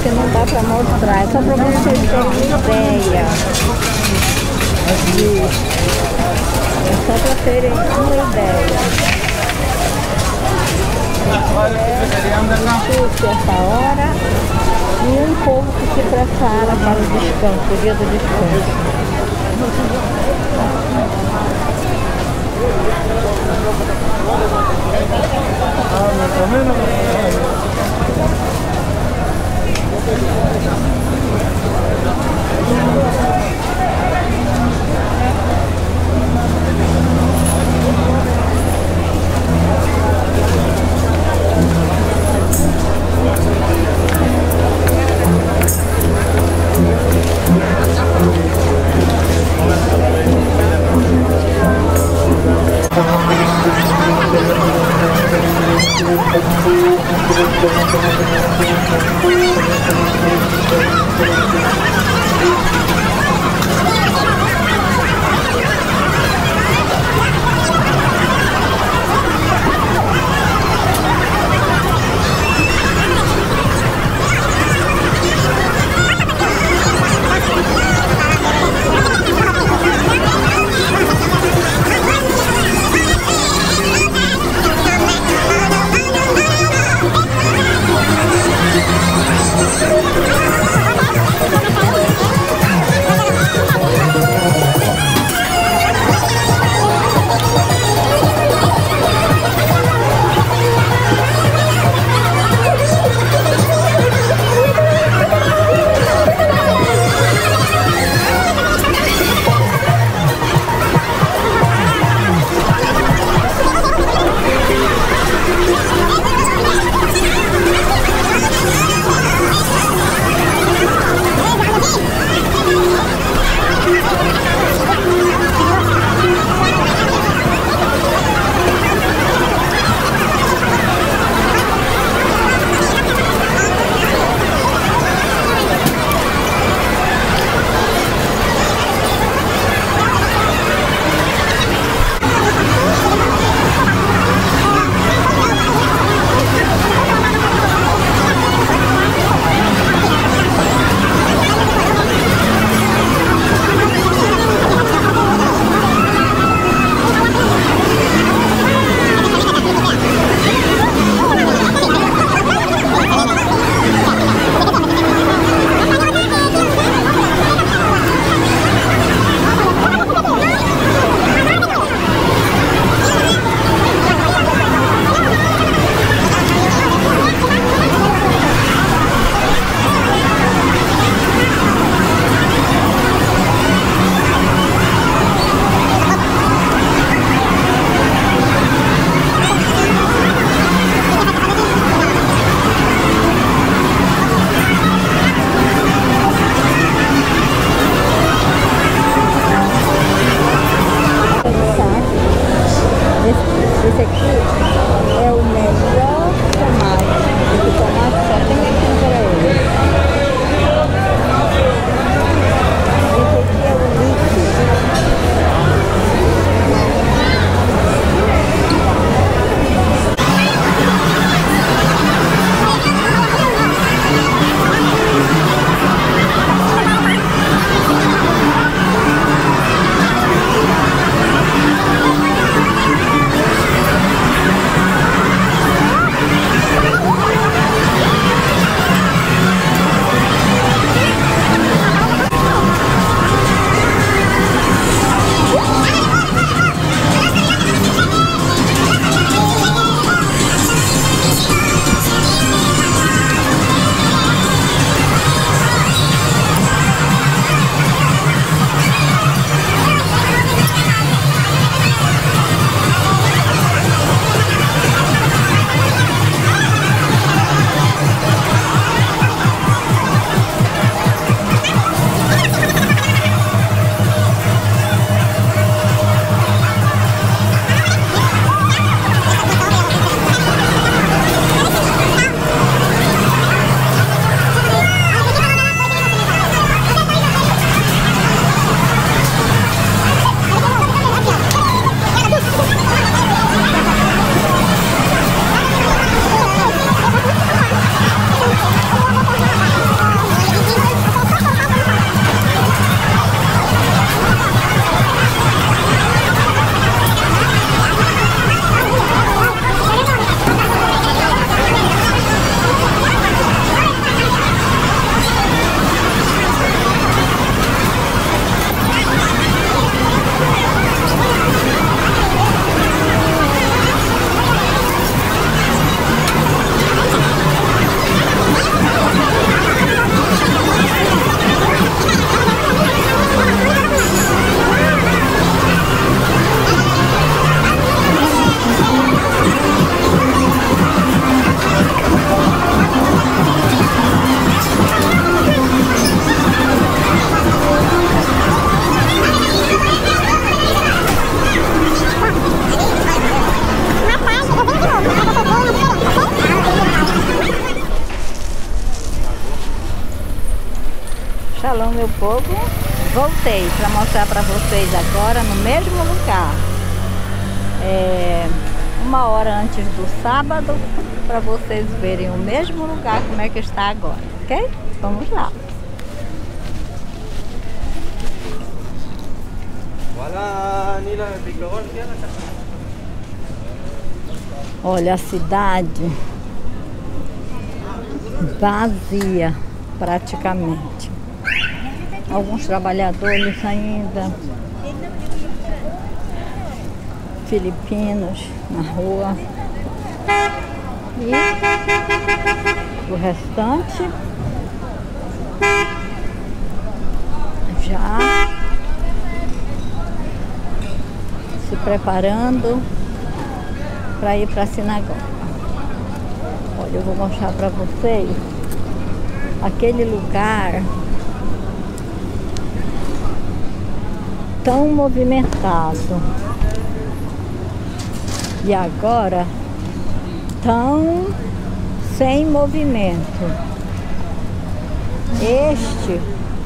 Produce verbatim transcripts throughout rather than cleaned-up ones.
que não dá pra mostrar, é só pra vocês terem uma ideia. Aqui. É só pra terem uma ideia. É essa hora e um povo que se prepara para o descanso, o dia do descanso. Shalom, meu povo. Voltei para mostrar para vocês agora no mesmo lugar. É, uma hora antes do sábado, para vocês verem o mesmo lugar como é que está agora, ok? Vamos lá. Olha a cidade vazia praticamente. Alguns trabalhadores ainda, filipinos na rua, e o restante já se preparando para ir para a sinagoga. Olha, eu vou mostrar para vocês aquele lugar tão movimentado e agora tão sem movimento. Este,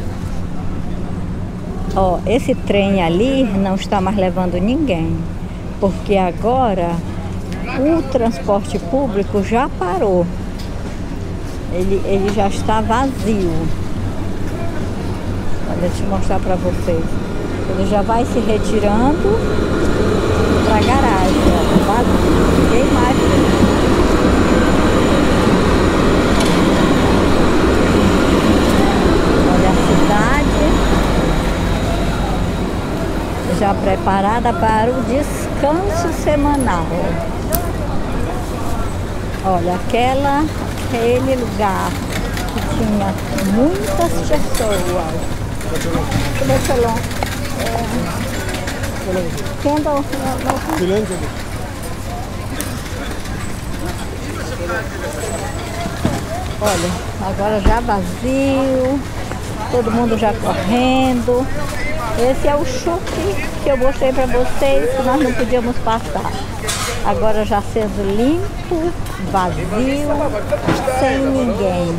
ó, esse trem ali não está mais levando ninguém, porque agora o transporte público já parou. Ele, ele já está vazio. Olha, deixa eu mostrar para vocês. Ele já vai se retirando para a garagem. Vazio. Ninguém mais. Olha a cidade já preparada para o descanso semanal. Olha, aquela, aquele lugar que tinha muitas pessoas. Olha, agora já vazio, todo mundo já correndo. Esse é o chuque que eu mostrei para vocês, que nós não podíamos passar. Agora já sendo limpo, vazio, sem ninguém.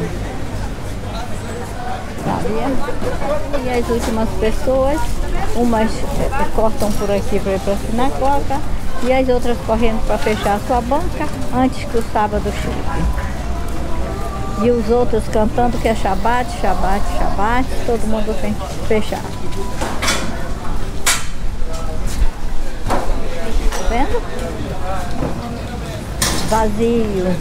Sabia? E as últimas pessoas, umas cortam por aqui para ir para a sinagoga e as outras correndo para fechar a sua banca antes que o sábado chegue. E os outros cantando que é Shabbat, Shabbat, Shabbat, todo mundo tem que fechar. Tá vendo? Vazio.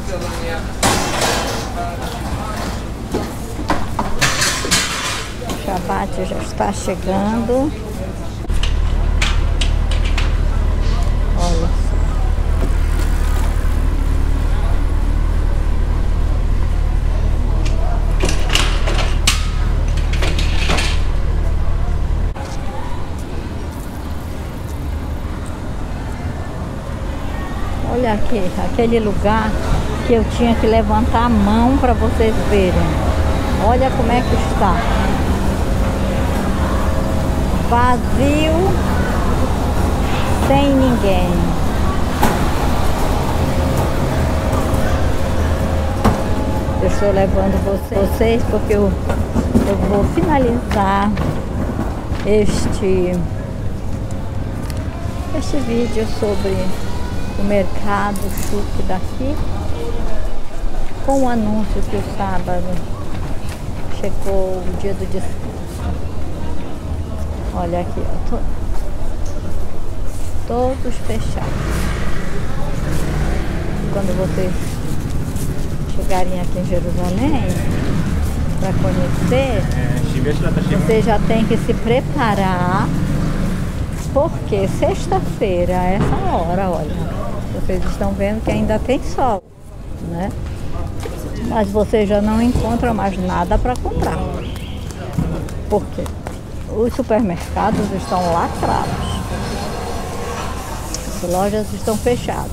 O Shabbat já está chegando. Olha só. Olha aqui, aquele lugar que eu tinha que levantar a mão para vocês verem. Olha como é que está. Vazio, sem ninguém. Eu estou levando vocês, vocês porque eu, eu vou finalizar este, este vídeo sobre o mercado chuque daqui, com o anúncio que o sábado chegou o dia do descanso. Olha aqui, ó, to, todos fechados. Quando vocês chegarem aqui em Jerusalém para conhecer, vocês já tem que se preparar, porque sexta-feira, a essa hora, olha, vocês estão vendo que ainda tem sol, né? Mas vocês já não encontram mais nada para comprar. Por quê? Os supermercados estão lacrados. As lojas estão fechadas.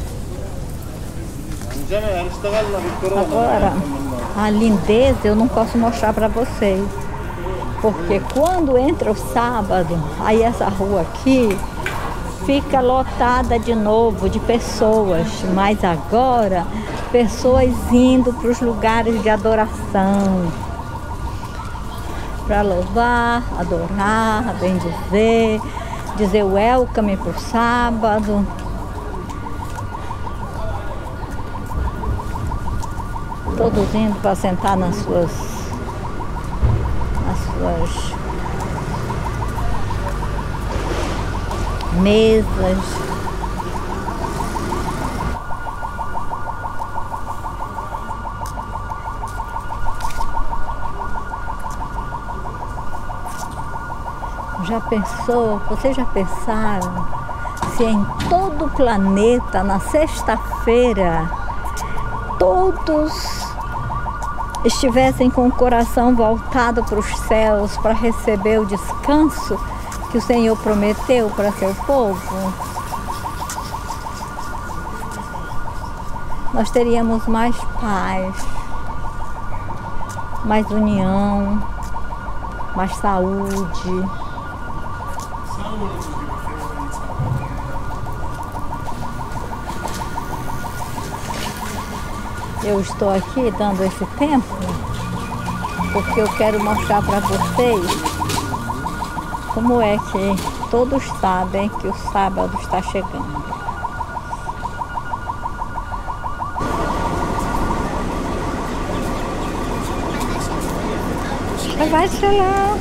Agora, a lindeza eu não posso mostrar para vocês. Porque quando entra o sábado, aí essa rua aqui fica lotada de novo de pessoas. Mas agora, pessoas indo para os lugares de adoração. para louvar, adorar, bendizer, dizer welcome para o sábado. Todos indo para sentar nas suas, nas suas mesas. Já pensou, vocês já pensaram se em todo o planeta, na sexta-feira, todos estivessem com o coração voltado para os céus para receber o descanso que o Senhor prometeu para seu povo? Nós teríamos mais paz, mais união, mais saúde. Eu estou aqui dando esse tempo porque eu quero mostrar para vocês como é que todos sabem que o sábado está chegando. Vai lá.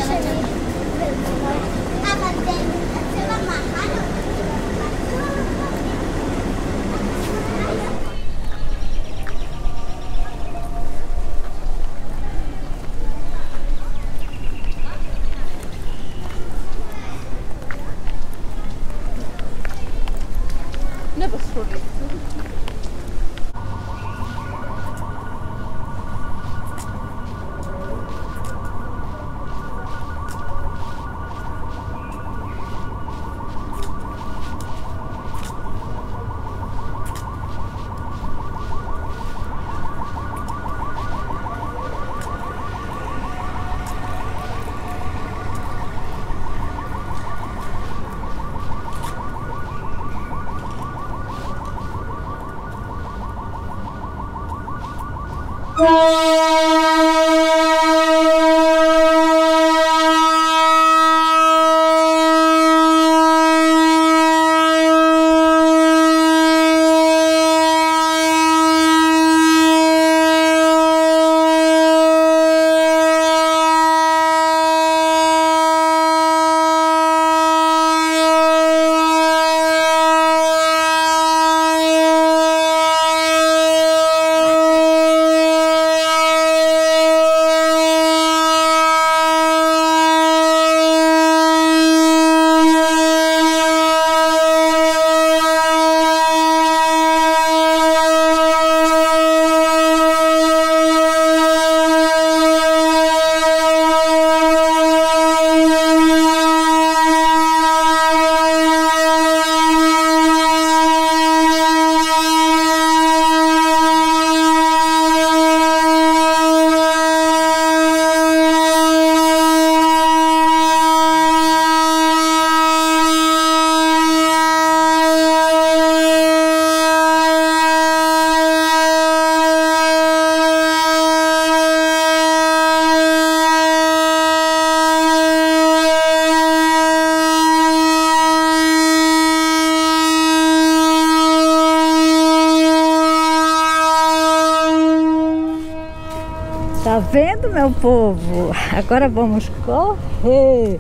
Tá vendo, meu povo? Agora vamos correr.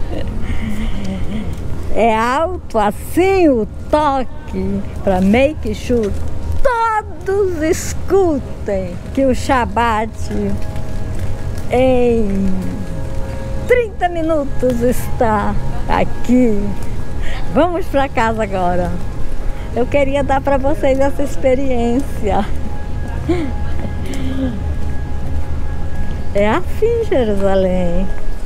É alto assim o toque para make sure todos escutem que o Shabat em trinta minutos está aqui. Vamos para casa agora. Eu queria dar para vocês essa experiência. É assim, Jerusalém.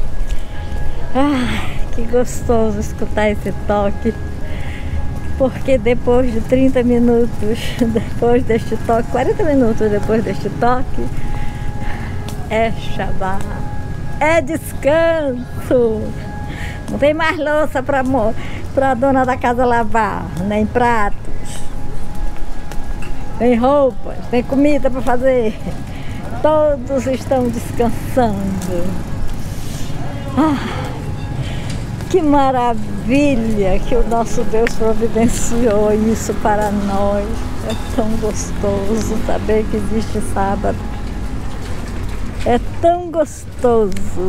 Ah, que gostoso escutar esse toque. Porque depois de trinta minutos, depois deste toque, quarenta minutos depois deste toque, é Shabat, é descanso. Não tem mais louça para a dona da casa lavar, nem pratos, nem roupas, nem comida para fazer. Todos estão descansando. Ah, que maravilha que o nosso Deus providenciou isso para nós. É tão gostoso saber que existe sábado. É tão gostoso.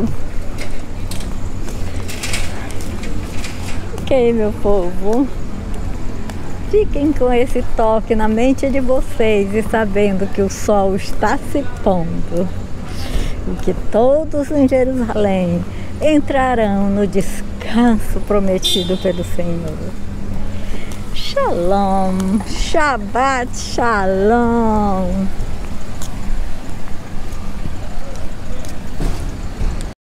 Ok, meu povo. Fiquem com esse toque na mente de vocês e sabendo que o sol está se pondo e que todos em Jerusalém entrarão no descanso prometido pelo Senhor. Shalom, Shabbat Shalom.